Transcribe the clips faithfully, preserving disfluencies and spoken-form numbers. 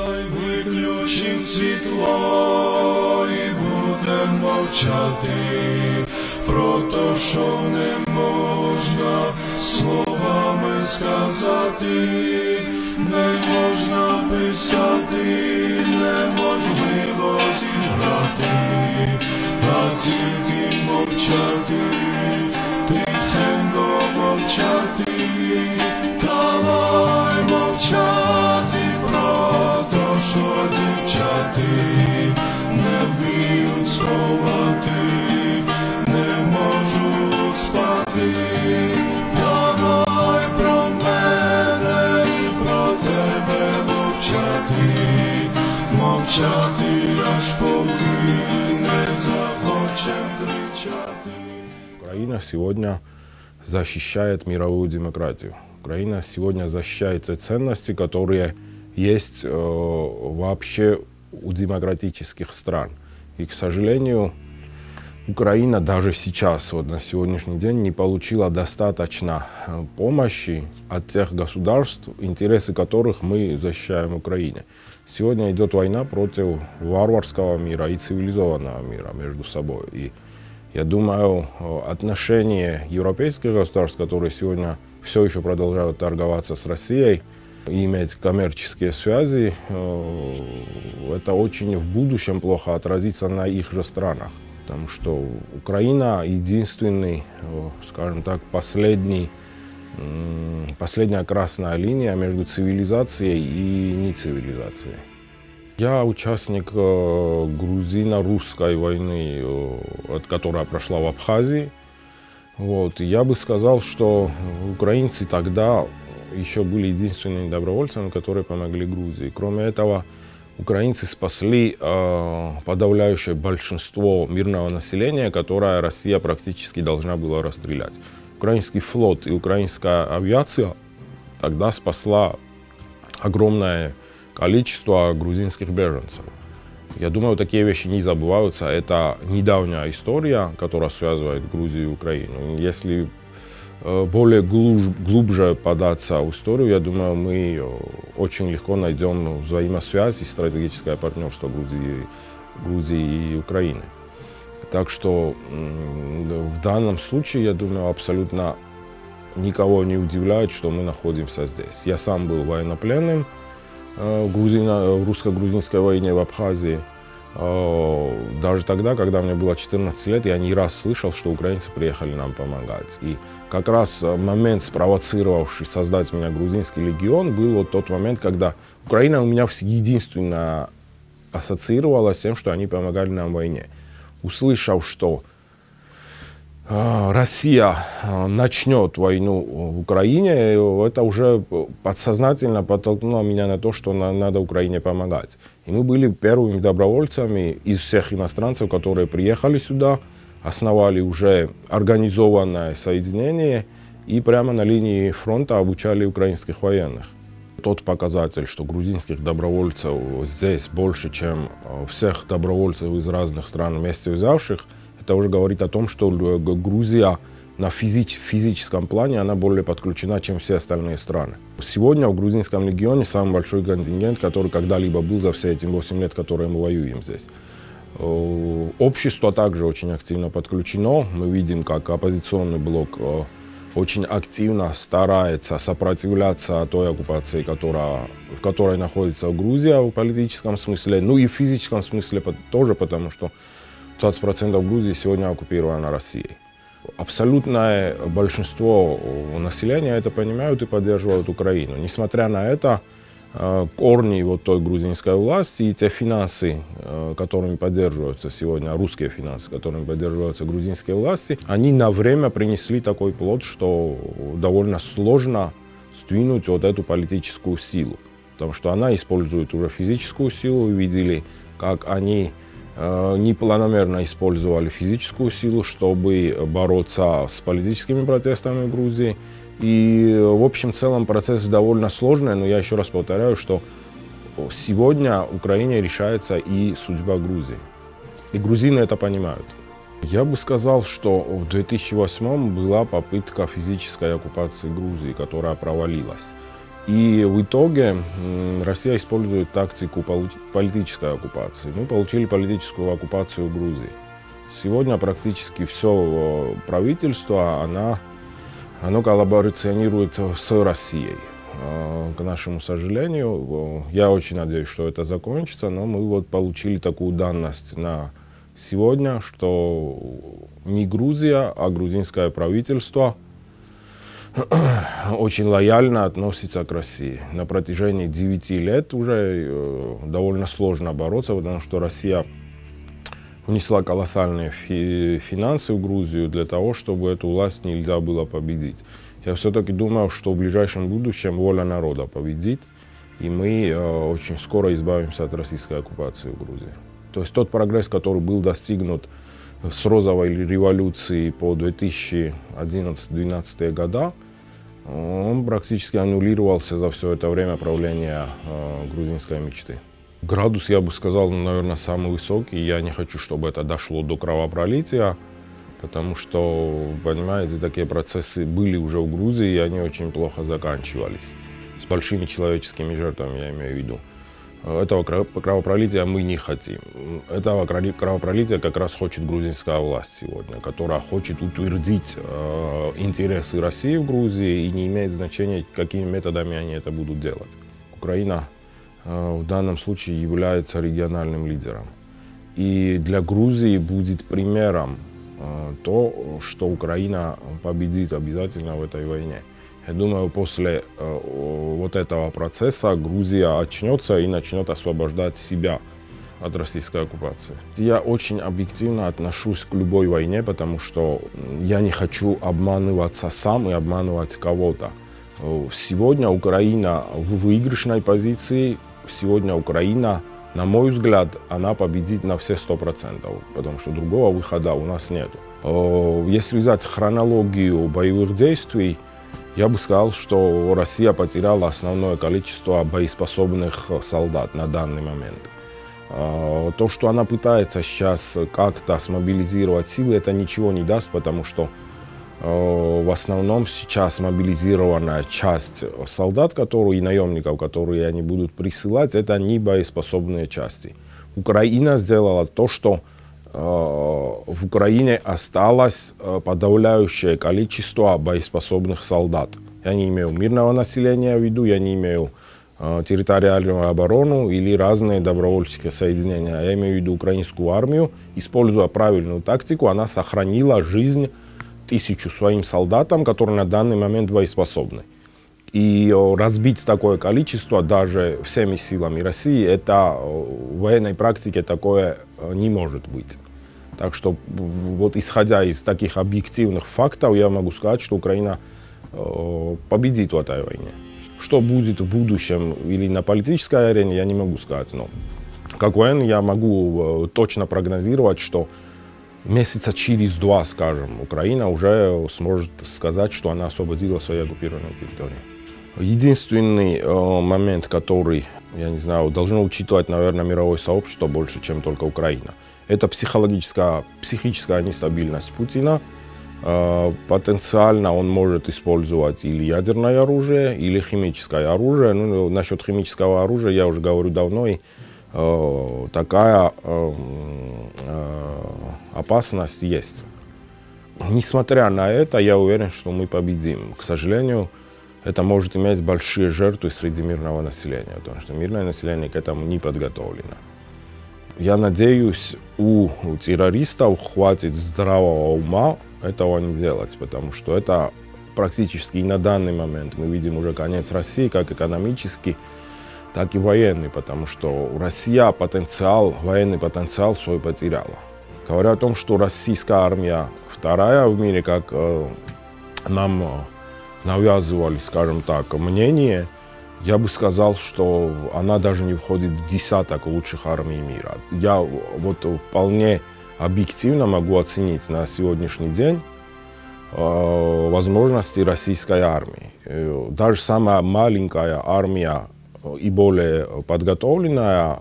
Виключим світло і будем мовчати про те, що не можна словами сказати, не можна писати, неможливо зіграти, а тільки мовчати, тихенько мовчати, давай мовчати про те, що дівчати не вміють сховати, не можуть спати. Давай про мене і про тебе мовчати, мовчати, аж поки не захочем кричати. Украина сегодня защищает мировую демократию. Украина сегодня защищает те ценности, которые есть э, вообще у демократических стран. И, к сожалению, Украина даже сейчас, вот на сегодняшний день, не получила достаточно помощи от тех государств, интересы которых мы защищаем в Украине. Сегодня идет война против варварского мира и цивилизованного мира между собой. И я думаю, отношения европейских государств, которые сегодня все еще продолжают торговаться с Россией и иметь коммерческие связи, это очень в будущем плохо отразится на их же странах. Потому что Украина единственный, скажем так, последний, последняя красная линия между цивилизацией и нецивилизацией. Я участник грузино-русской войны, которая прошла в Абхазии. Вот. Я бы сказал, что украинцы тогда еще были единственными добровольцами, которые помогли Грузии. Кроме этого, украинцы спасли э, подавляющее большинство мирного населения, которое Россия практически должна была расстрелять. Украинский флот и украинская авиация тогда спасла огромное количество грузинских беженцев. Я думаю, такие вещи не забываются. Это недавняя история, которая связывает Грузию и Украину. Если э, более глубже, глубже податься в историю, я думаю, мы очень легко найдем взаимосвязь и стратегическое партнерство Грузии, Грузии и Украины. Так что в данном случае, я думаю, абсолютно никого не удивляет, что мы находимся здесь. Я сам был военнопленным в русско-грузинской войне в Абхазии. Даже тогда, когда мне было четырнадцать лет, я не раз слышал, что украинцы приехали нам помогать. И как раз момент, спровоцировавший создать меня грузинский легион, был вот тот момент, когда Украина у меня единственно ассоциировалась с тем, что они помогали нам в войне. Услышав, что Россия начнет войну в Украине, это уже подсознательно подтолкнуло меня на то, что надо Украине помогать. И мы были первыми добровольцами из всех иностранцев, которые приехали сюда, основали уже организованное соединение и прямо на линии фронта обучали украинских военных. Тот показатель, что грузинских добровольцев здесь больше, чем всех добровольцев из разных стран вместе взявших, это уже говорит о том, что Грузия на физи- физическом плане она более подключена, чем все остальные страны. Сегодня в грузинском легионе самый большой контингент, который когда-либо был за все эти восемь лет, которые мы воюем здесь. Общество также очень активно подключено. Мы видим, как оппозиционный блок очень активно старается сопротивляться той оккупации, которая, в которой находится Грузия в политическом смысле, ну и в физическом смысле тоже, потому что двадцать процентов Грузии сегодня оккупировано Россией. Абсолютное большинство населения это понимают и поддерживают Украину. Несмотря на это, корни вот той грузинской власти и те финансы, которыми поддерживаются сегодня, русские финансы, которыми поддерживаются грузинские власти, они на время принесли такой плод, что довольно сложно сдвинуть вот эту политическую силу. Потому что она использует уже физическую силу. Вы видели, как они непланомерно использовали физическую силу, чтобы бороться с политическими протестами в Грузии. И в общем целом процесс довольно сложный, но я еще раз повторяю, что сегодня в Украине решается и судьба Грузии. И грузины это понимают. Я бы сказал, что в две тысячи восьмом была попытка физической оккупации Грузии, которая провалилась. И в итоге Россия использует тактику политической оккупации. Мы получили политическую оккупацию в Грузии. Сегодня практически все правительство, оно, оно коллаборационирует с Россией. К нашему сожалению, я очень надеюсь, что это закончится, но мы вот получили такую данность на сегодня, что не Грузия, а грузинское правительство очень лояльно относится к России. На протяжении девяти лет уже довольно сложно бороться, потому что Россия внесла колоссальные фи финансы в Грузию для того, чтобы эту власть нельзя было победить. Я все-таки думаю, что в ближайшем будущем воля народа победит, и мы э, очень скоро избавимся от российской оккупации в Грузии. То есть тот прогресс, который был достигнут с розовой революции по две тысячи одиннадцатый-две тысячи двенадцатый года, он практически аннулировался за все это время правления э, грузинской мечты. Градус, я бы сказал, наверное, самый высокий. Я не хочу, чтобы это дошло до кровопролития, потому что, понимаете, такие процессы были уже в Грузии, и они очень плохо заканчивались. С большими человеческими жертвами, я имею в виду. Этого кровопролития мы не хотим. Этого кровопролития как раз хочет грузинская власть сегодня, которая хочет утвердить э, интересы России в Грузии, и не имеет значения, какими методами они это будут делать. Украина э, в данном случае является региональным лидером. И для Грузии будет примером э, то, что Украина победит обязательно в этой войне. Я думаю, после э, вот этого процесса Грузия очнется и начнет освобождать себя от российской оккупации. Я очень объективно отношусь к любой войне, потому что я не хочу обманываться сам и обманывать кого-то. Сегодня Украина в выигрышной позиции, сегодня Украина, на мой взгляд, она победит на все сто процентов, потому что другого выхода у нас нет. Если взять хронологию боевых действий, я бы сказал, что Россия потеряла основное количество боеспособных солдат на данный момент. То, что она пытается сейчас как-то смобилизировать силы, это ничего не даст, потому что в основном сейчас мобилизированная часть солдат, которые, и наемников, которые они будут присылать, это не боеспособные части. Украина сделала то, что в Украине осталось подавляющее количество боеспособных солдат. Я не имею мирного населения в виду, я не имею территориальную оборону или разные добровольческие соединения. Я имею в виду украинскую армию. Используя правильную тактику, она сохранила жизнь тысячу своим солдатам, которые на данный момент боеспособны. И разбить такое количество даже всеми силами России, это в военной практике такое не может быть. Так что, вот исходя из таких объективных фактов, я могу сказать, что Украина э, победит в этой войне. Что будет в будущем или на политической арене, я не могу сказать. Но как военный я могу э, точно прогнозировать, что месяца через два, скажем, Украина уже сможет сказать, что она освободила свои оккупированные территории. Единственный э, момент, который, я не знаю, должно учитывать, наверное, мировое сообщество больше, чем только Украина, это психологическая, психическая нестабильность Путина. Э, потенциально он может использовать или ядерное оружие, или химическое оружие. Ну, насчет химического оружия я уже говорю давно, и э, такая э, э, опасность есть. Несмотря на это, я уверен, что мы победим. К сожалению, это может иметь большие жертвы среди мирного населения, потому что мирное население к этому не подготовлено. Я надеюсь, у террористов хватит здравого ума этого не делать, потому что это практически и на данный момент мы видим уже конец России, как экономически, так и военный, потому что Россия потенциал, военный потенциал свой потеряла. Говоря о том, что российская армия вторая в мире, как э, нам навязывали, скажем так, мнение, я бы сказал, что она даже не входит в десяток лучших армий мира. Я вот вполне объективно могу оценить на сегодняшний день э, возможности российской армии. Даже самая маленькая армия и более подготовленная,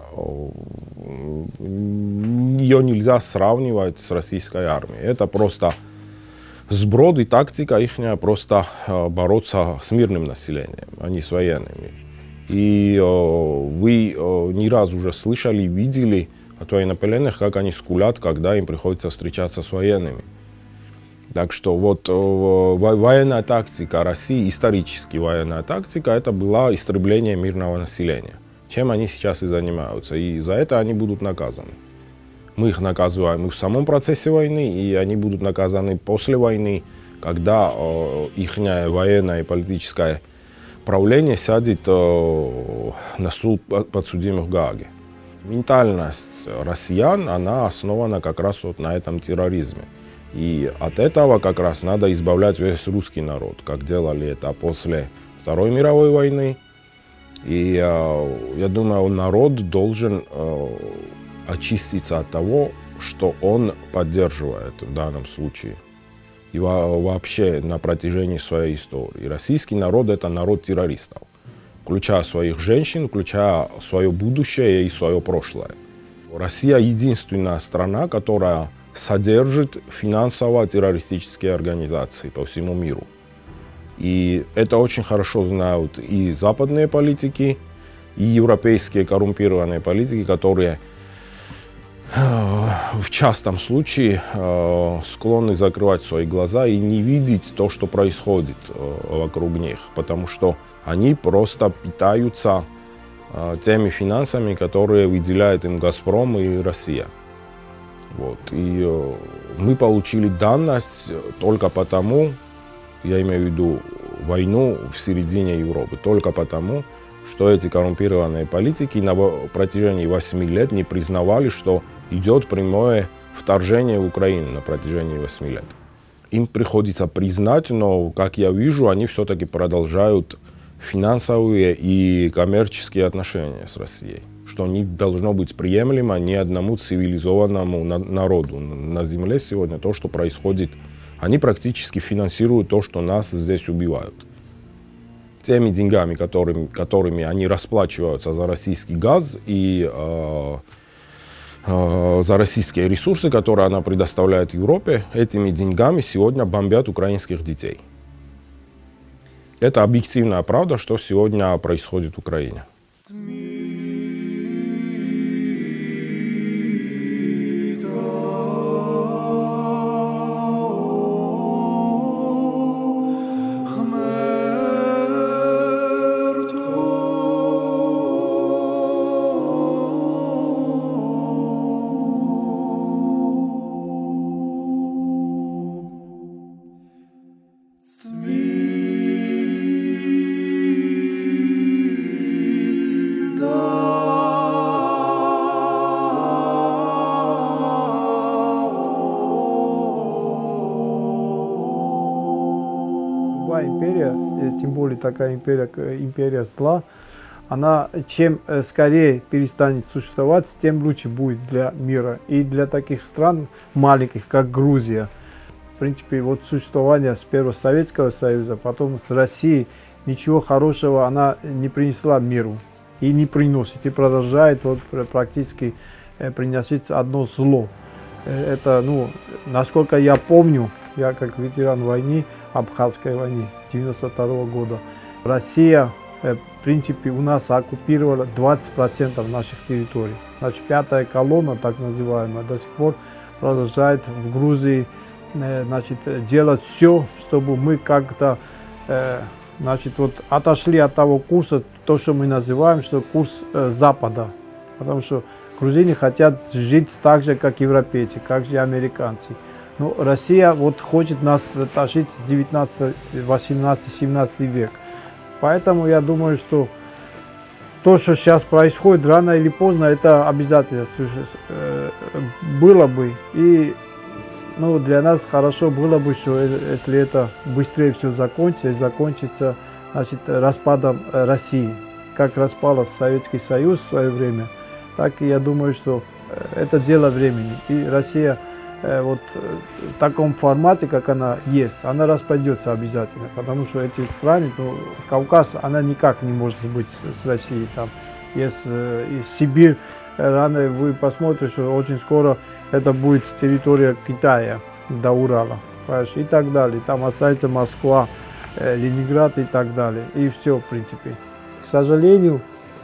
ее нельзя сравнивать с российской армией. Это просто сброд и тактика их просто бороться с мирным населением, а не с военными. И вы не раз уже слышали, видели от военнопленных, как они скулят, когда им приходится встречаться с военными. Так что вот военная тактика России, исторически военная тактика, это была истребление мирного населения. Чем они сейчас и занимаются. И за это они будут наказаны. Мы их наказываем и в самом процессе войны, и они будут наказаны после войны, когда их военное и политическое правление сядет на стул подсудимых в Гааге. Ментальность россиян, она основана как раз вот на этом терроризме. И от этого как раз надо избавлять весь русский народ, как делали это после Второй мировой войны. И э, я думаю, народ должен э, очиститься от того, что он поддерживает в данном случае. И во вообще на протяжении своей истории. Российский народ — это народ террористов, включая своих женщин, включая свое будущее и свое прошлое. Россия — единственная страна, которая содержит финансово-террористические организации по всему миру. И это очень хорошо знают и западные политики, и европейские коррумпированные политики, которые в частом случае склонны закрывать свои глаза и не видеть то, что происходит вокруг них, потому что они просто питаются теми финансами, которые выделяют им «Газпром» и Россия. Вот. И э, мы получили данность только потому, я имею в виду войну в середине Европы, только потому, что эти коррумпированные политики на протяжении восьми лет не признавали, что идет прямое вторжение в Украину на протяжении восьми лет. Им приходится признать, но, как я вижу, они все-таки продолжают финансовые и коммерческие отношения с Россией, что не должно быть приемлемо ни одному цивилизованному народу на земле сегодня. То, что происходит, они практически финансируют то, что нас здесь убивают. Теми деньгами, которыми, которыми они расплачиваются за российский газ и э, э, за российские ресурсы, которые она предоставляет Европе, этими деньгами сегодня бомбят украинских детей. Это объективная правда, что сегодня происходит в Украине. Империя, тем более такая империя, империя зла, она чем скорее перестанет существовать, тем лучше будет для мира и для таких стран маленьких, как Грузия. В принципе, вот существование с первого Советского Союза, потом с Россией, ничего хорошего она не принесла миру и не приносит, и продолжает вот практически приносить одно зло. Это, ну, насколько я помню, я как ветеран войны, Абхазской войны девяносто второго года, Россия, в принципе, у нас оккупировала двадцать процентов наших территорий. Значит, пятая колонна, так называемая, до сих пор продолжает в Грузии, значит, делать все, чтобы мы как-то, значит, вот отошли от того курса, то, что мы называем, что курс Запада. Потому что грузины хотят жить так же, как европейцы, как же американцы. Но Россия вот хочет нас тащить с девятнадцатого, восемнадцатого, семнадцатого век. Поэтому я думаю, что то, что сейчас происходит, рано или поздно, это обязательно было бы. И, ну, для нас хорошо было бы, что если это быстрее все закончится, и закончится, значит, распадом России. Как распался Советский Союз в свое время, так и я думаю, что это дело времени. И Россия вот в таком формате, как она есть, она распадется обязательно, потому что эти страны, ну, Кавказ, она никак не может быть с, с Россией. Там есть и Сибирь, рано вы посмотрите, что очень скоро это будет территория Китая до Урала. понимаешь, и так далее. Там остается Москва, э, Ленинград и так далее. И все, в принципе. К сожалению,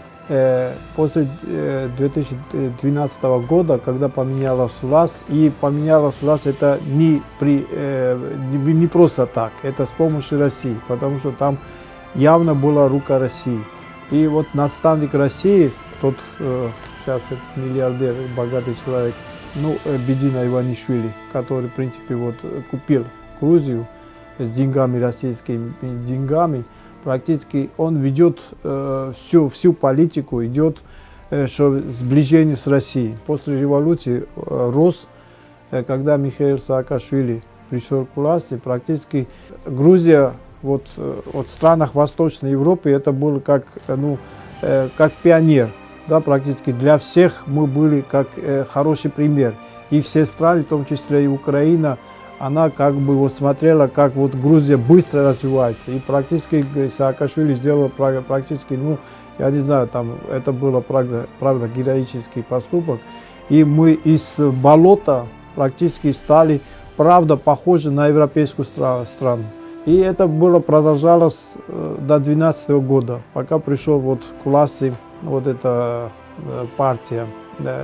э, после э, две тысячи двенадцатого года, когда поменялась власть, и поменялась власть это не, при, э, не, не просто так, это с помощью России, потому что там явно была рука России. И вот наставник России, тот э, сейчас миллиардер, богатый человек, ну, Бедина Иванишвили, который, в принципе, вот, купил Грузию с деньгами, российскими деньгами, практически он ведет э, всю, всю политику, идет э, что, сближение с Россией. После революции э, рос, э, когда Михаил Саакашвили пришел к власти, практически Грузия вот, э, вот в странах Восточной Европы это было как, ну, э, как пионер. Да, практически для всех мы были как э, хороший пример. И все страны, в том числе и Украина, она как бы вот смотрела, как вот Грузия быстро развивается. И практически Саакашвили сделал практически, ну, я не знаю, там это было правда, правда героический поступок. И мы из болота практически стали, правда, похожи на европейскую страну. И это было продолжалось э, до две тысячи двенадцатого года, пока пришел вот к власти вот эта э, партия, э,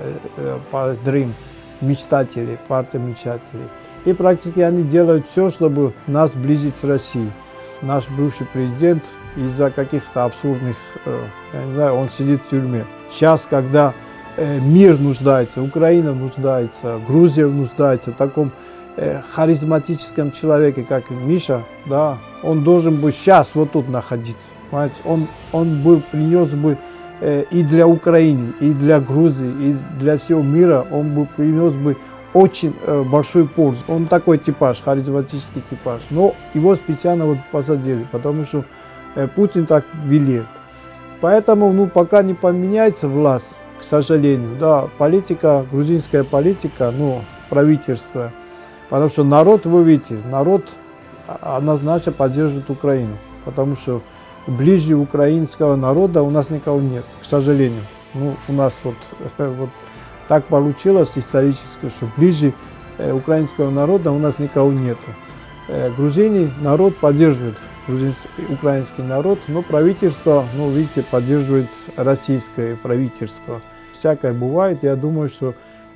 э, Dream, мечтатели, партия мечтателей. И практически они делают все, чтобы нас сблизить с Россией. Наш бывший президент из-за каких-то абсурдных, э, я не знаю, он сидит в тюрьме. Сейчас, когда э, мир нуждается, Украина нуждается, Грузия нуждается в таком э, харизматическом человеке, как Миша, да, он должен быть сейчас вот тут находиться. Понимаете? Он, он был, принес бы э, и для Украины, и для Грузии, и для всего мира, он бы принес бы очень э, большую пользу. Он такой типаж, харизматический типаж. Но его специально вот посадили, потому что э, Путин так велел. Поэтому, ну, пока не поменяется власть, к сожалению, да, политика, грузинская политика, ну, правительство, потому что народ, вы видите, народ однозначно поддерживает Украину, потому что ближе украинского народа у нас никого нет, к сожалению. Ну, у нас вот, вот так получилось исторически, что ближе э, украинского народа у нас никого нету. Э, грузины, народ поддерживает грузинский, украинский народ, но правительство, ну, видите, поддерживает российское правительство. Всякое бывает, я думаю, что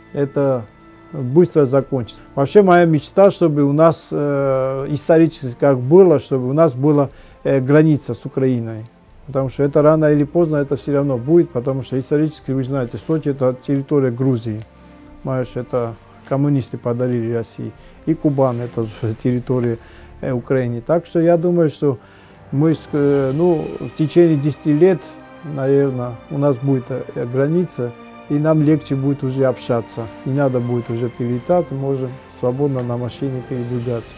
это быстро закончится. Вообще моя мечта, чтобы у нас э, исторически как было, чтобы у нас была э, граница с Украиной. Потому что это рано или поздно это все равно будет, потому что исторически, вы знаете, Сочи это территория Грузии. Понимаешь, это коммунисты подарили России. И Кубань это территория э, Украины. Так что я думаю, что мы э, ну, в течение десяти лет, наверное, у нас будет э, граница, и нам легче будет уже общаться. Не надо будет уже перелетать, можем свободно на машине передвигаться.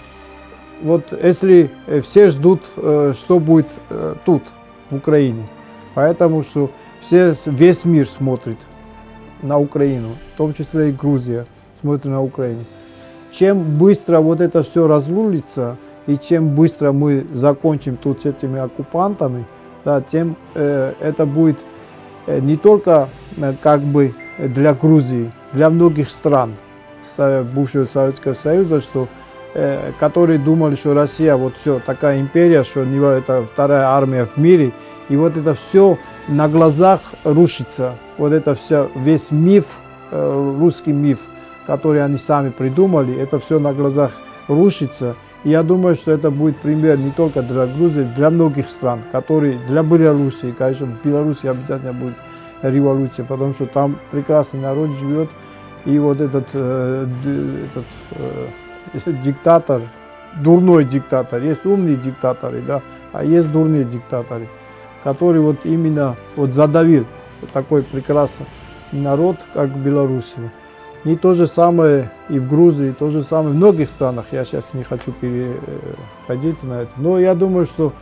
Вот если все ждут, э, что будет э, тут, в Украине. Поэтому что все, весь мир смотрит на Украину, в том числе и Грузия смотрит на Украину. Чем быстро вот это все разрулится, и чем быстро мы закончим тут с этими оккупантами, да, тем э, это будет э, не только э, как бы для Грузии, для многих стран бывшего Советского Союза, что Э, которые думали, что Россия вот все такая империя, что это вторая армия в мире, и вот это все на глазах рушится, вот это все, весь миф, э, русский миф, который они сами придумали, это все на глазах рушится. И я думаю, что это будет пример не только для Грузии, для многих стран, которые для Белоруссии, конечно, в Беларуси обязательно будет революция, потому что там прекрасный народ живет, и вот этот, э, этот э, диктатор, дурной диктатор, есть умные диктаторы, да, а есть дурные диктаторы, который вот именно вот задавил такой прекрасный народ, как в Беларуси. И то же самое и в Грузии, то же самое в многих странах, я сейчас не хочу переходить на это, но я думаю, что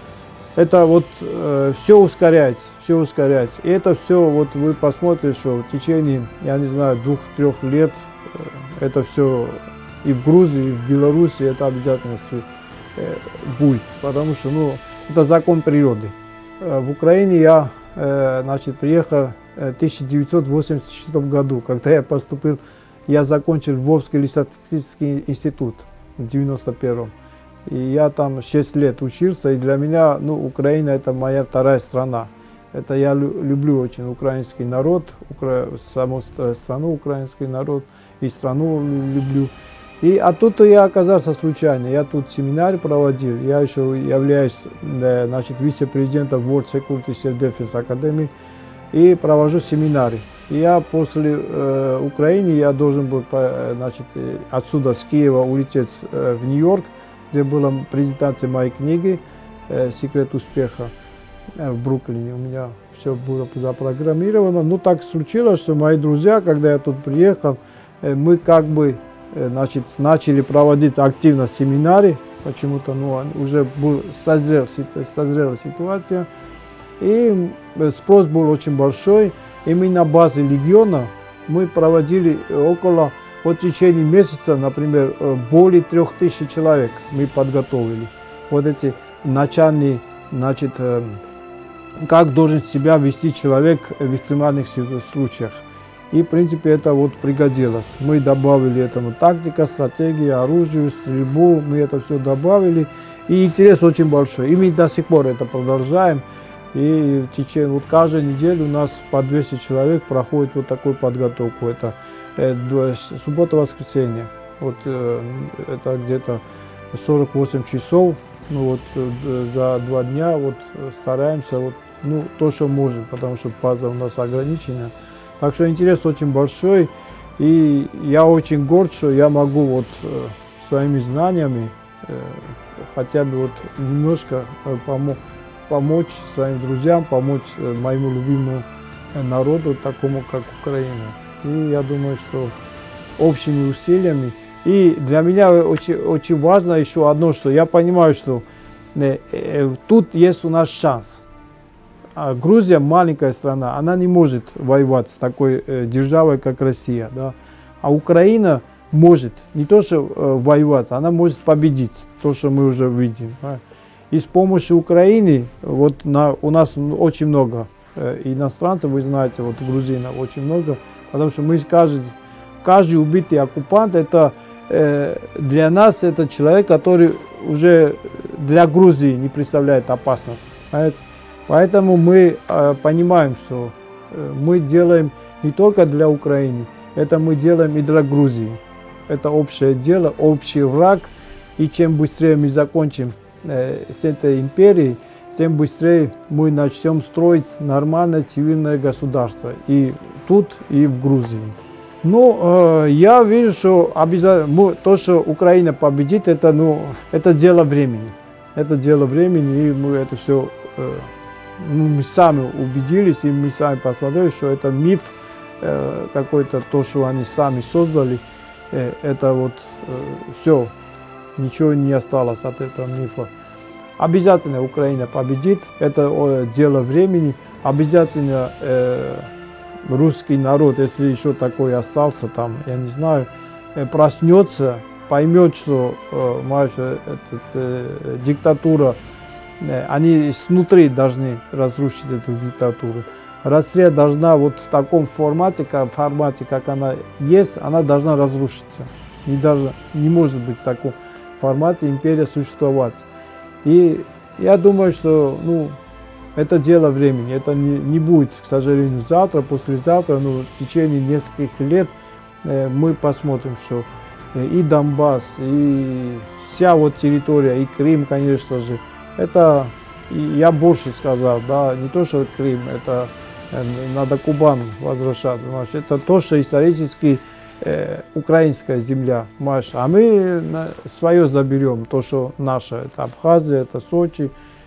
это вот э, все ускоряется, все ускоряется. И это все, вот вы посмотрите, что в течение, я не знаю, двух-трех лет э, это все и в Грузии, и в Беларуси это обязательно э, будет, потому что, ну, это закон природы. Э, в Украине я, э, значит, приехал в тысяча девятьсот восемьдесят четвёртом году, когда я поступил, я закончил Львовский лесотехнический институт. в девяносто первом. И я там шесть лет учился, и для меня, ну, Украина это моя вторая страна. Это я лю люблю очень украинский народ, укра саму страну, украинский народ, и страну люблю. И оттуда я оказался случайно. Я тут семинар проводил. Я еще являюсь, значит, вице-президентом World Security Self-Defense Academy и провожу семинары. И я после э, Украины я должен был, значит, отсюда с Киева улететь э, в Нью-Йорк, где была презентация моей книги э, «Секрет успеха» э, в Бруклине. У меня все было запрограммировано. Ну, так случилось, что мои друзья, когда я тут приехал, э, мы как бы Значит, начали проводить активно семинары, почему-то, ну, уже был, созрел, созрела ситуация, и спрос был очень большой, и мы на базе Легиона мы проводили около, вот в течение месяца, например, более трех тысяч человек мы подготовили. Вот эти начальные, значит, как должен себя вести человек в экстремальных случаях. И, в принципе, это вот пригодилось. Мы добавили этому тактика, стратегия, оружие, стрельбу. Мы это все добавили. И интерес очень большой. И мы до сих пор это продолжаем. И в течение, вот каждой недели у нас по двести человек проходит вот такую подготовку. Это э, суббота-воскресенье. Вот э, это где-то сорок восемь часов. Ну вот э, за два дня вот стараемся, вот, ну, то, что можем, потому что база у нас ограничена. Так что интерес очень большой, и я очень горд, что я могу вот э, своими знаниями э, хотя бы вот немножко э, помо помочь своим друзьям, помочь э, моему любимому э, народу, такому как Украина. И я думаю, что общими усилиями. И для меня очень, очень важно еще одно, что я понимаю, что э, э, тут есть у нас шанс. А Грузия маленькая страна, она не может воевать с такой э, державой, как Россия, да? А Украина может не то что э, воевать, она может победить, то, что мы уже видим. Да? И с помощью Украины, вот на, у нас очень много э, иностранцев, вы знаете, вот грузинов очень много, потому что мы каждый, каждый убитый оккупант, это э, для нас это человек, который уже для Грузии не представляет опасность. Понимаете? Поэтому мы э, понимаем, что э, мы делаем не только для Украины, это мы делаем и для Грузии. Это общее дело, общий враг. И чем быстрее мы закончим э, с этой империей, тем быстрее мы начнем строить нормальное цивильное государство. И тут, и в Грузии. Ну, э, я вижу, что обязательно то, что Украина победит, это, ну, это дело времени. Это дело времени, и мы это все... Э, Ну, мы сами убедились, и мы сами посмотрели, что это миф э, какой-то, то, что они сами создали, э, это вот э, все, ничего не осталось от этого мифа. Обязательно Украина победит, это э, дело времени, обязательно э, русский народ, если еще такой остался там, я не знаю, э, проснется, поймет, что э, э, э, диктатура, они снутри должны разрушить эту диктатуру. Россия должна вот в таком формате, как, формате, как она есть, она должна разрушиться. Не, должна, не может быть в таком формате империя существовать. И я думаю, что, ну, это дело времени. Это не, не будет, к сожалению, завтра, послезавтра, но в течение нескольких лет э, мы посмотрим, что э, и Донбасс, и вся вот территория, и Крым, конечно же, это, я больше сказал, да, не то, что Крым, это э, надо Кубань возвращать, понимаешь? Это то, что исторически э, украинская земля, понимаешь? А мы на, свое заберем, то, что наше, это Абхазия, это Сочи,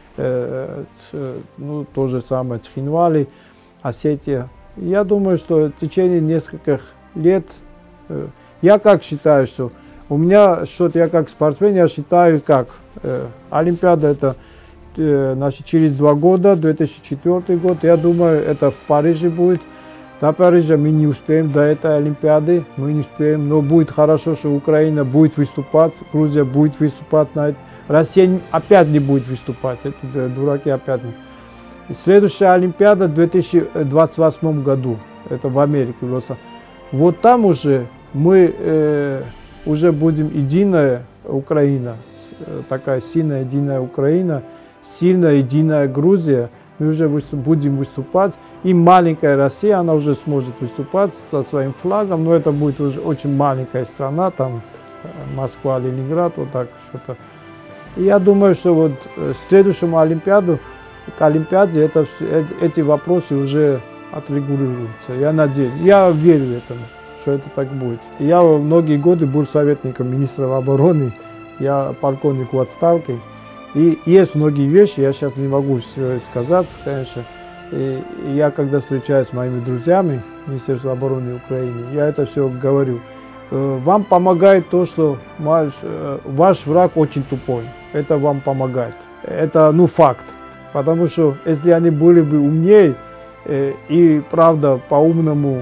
э, э, ну, то же самое Цхинвали, Осетия. Я думаю, что в течение нескольких лет, э, я как считаю, что у меня что-то, я как спортсмен, я считаю, как э, Олимпиада это э, значит, через два года, две тысячи четвёртый год, я думаю, это в Париже будет. До Парижа мы не успеем, до этой Олимпиады мы не успеем, но будет хорошо, что Украина будет выступать, Грузия будет выступать, на это. Россия опять не будет выступать, это дураки опять не. И следующая Олимпиада в две тысячи двадцать восьмом году, это в Америке, в Лос-Анджелесе. Вот там уже мы э, уже будем единое Украина, такая сильная, единая Украина, сильная, единая Грузия, мы уже выступ, будем выступать. И маленькая Россия, она уже сможет выступать со своим флагом, но это будет уже очень маленькая страна, там Москва, Ленинград, вот так что-то. И я думаю, что вот следующему Олимпиаду, к Олимпиаде это, эти вопросы уже отрегулируются. Я надеюсь, я верю этому, что это так будет. Я многие годы был советником министра обороны, я полковник в отставке. И есть многие вещи, я сейчас не могу все сказать, конечно. И я когда встречаюсь с моими друзьями Министерства обороны Украины, я это все говорю. Вам помогает то, что ваш, ваш враг очень тупой. Это вам помогает. Это ну факт. Потому что если они были бы умнее и правда по-умному,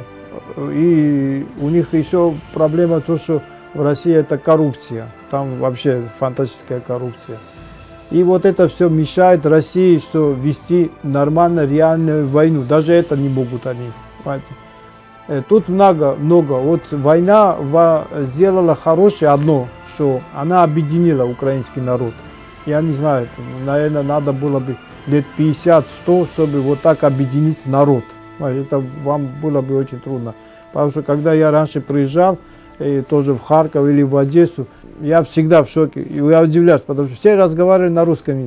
и у них еще проблема то, что в России это коррупция. Там вообще фантастическая коррупция. И вот это все мешает России, что вести нормально реальную войну. Даже это не могут они. Понимаете? Тут много, много. Вот война сделала хорошее одно, что она объединила украинский народ. Я не знаю, наверное, надо было бы лет пятьдесят-сто, чтобы вот так объединить народ. Это вам было бы очень трудно. Потому что когда я раньше приезжал, и тоже в Харьков или в Одессу, я всегда в шоке. И я удивляюсь, потому что все разговаривали на русском.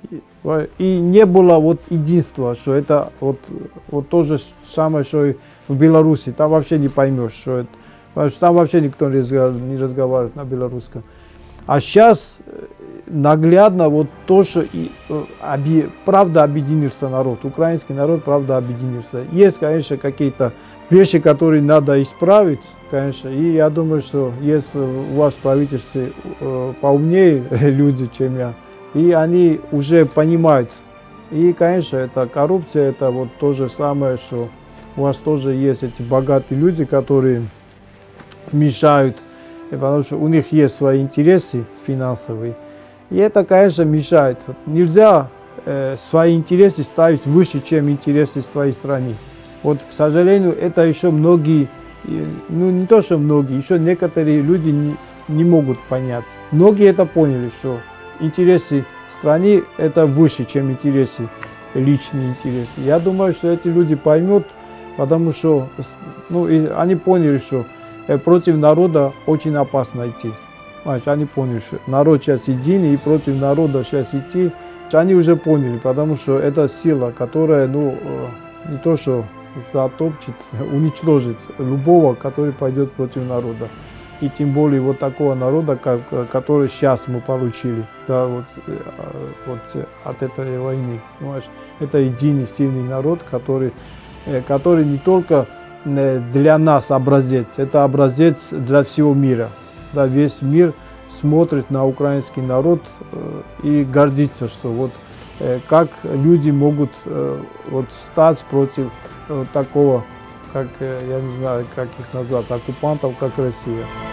И не было вот единства, что это вот, вот то же самое, что и в Беларуси. Там вообще не поймешь, что это. Потому что там вообще никто не разговаривает, не разговаривает на белорусском. А сейчас наглядно вот то, что и, оби, правда объединился народ. Украинский народ правда объединился. Есть, конечно, какие-то вещи, которые надо исправить, конечно. И я думаю, что есть у вас в правительстве э, поумнее люди, чем я. И они уже понимают. И, конечно, это коррупция, это вот то же самое, что у вас тоже есть эти богатые люди, которые мешают, потому что у них есть свои интересы финансовые. И это, конечно, мешает. Нельзя э, свои интересы ставить выше, чем интересы своей страны. Вот, к сожалению, это еще многие, ну не то, что многие, еще некоторые люди не, не могут понять. Многие это поняли, что интересы страны это выше, чем интересы, личные интересы. Я думаю, что эти люди поймут, потому что ну, и они поняли, что против народа очень опасно идти. Они поняли, что народ сейчас единый, и против народа сейчас идти. Они уже поняли, потому что это сила, которая ну, не то, что затопчет, уничтожит любого, который пойдет против народа. И тем более вот такого народа, как, который сейчас мы получили да, вот, вот, от этой войны. Понимаешь? Это единый, сильный народ, который, который не только для нас образец, это образец для всего мира. Да, весь мир смотрит на украинский народ и гордится, что вот как люди могут вот, стать против вот такого, как, я не знаю, как их назвать, оккупантов, как Россия.